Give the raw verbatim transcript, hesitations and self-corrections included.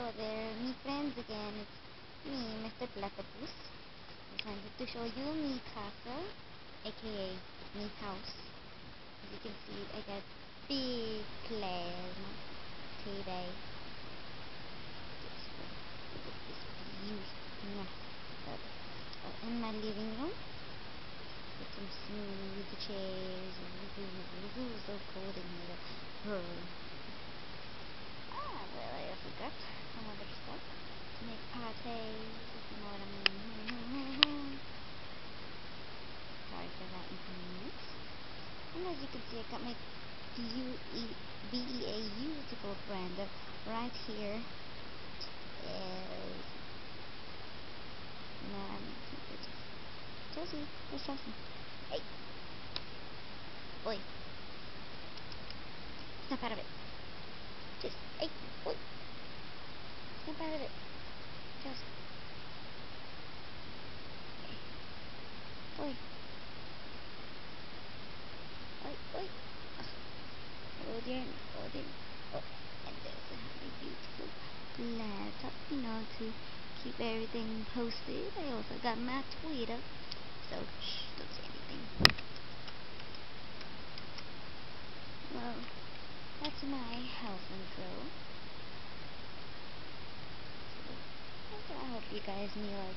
Hello there, me friends again. It's me, Mister Platypus. Just wanted to show you me castle, aka me house. As you can see, I got big plasma today. Just look at this beautiful setup. Oh, in my living room, with some smooth chairs. Ooh, so cold in here. Brr. Ah, well, I also got some other stuff to make parties, if you know what I mean. Sorry for that inconvenience. And as you can see, I got my B E A beautiful friend right here. Is man, Chelsea, where's Chelsea? Hey, boy, snap out of it. Just, hey, boy, snap out of it. Just, boy, boy, boy. Oh dear, oh dear. Oh, and there's a beautiful laptop, you know, to keep everything posted. I also got my Twitter, so shh, don't say anything. Well, that's my house intro. So, I hope you guys may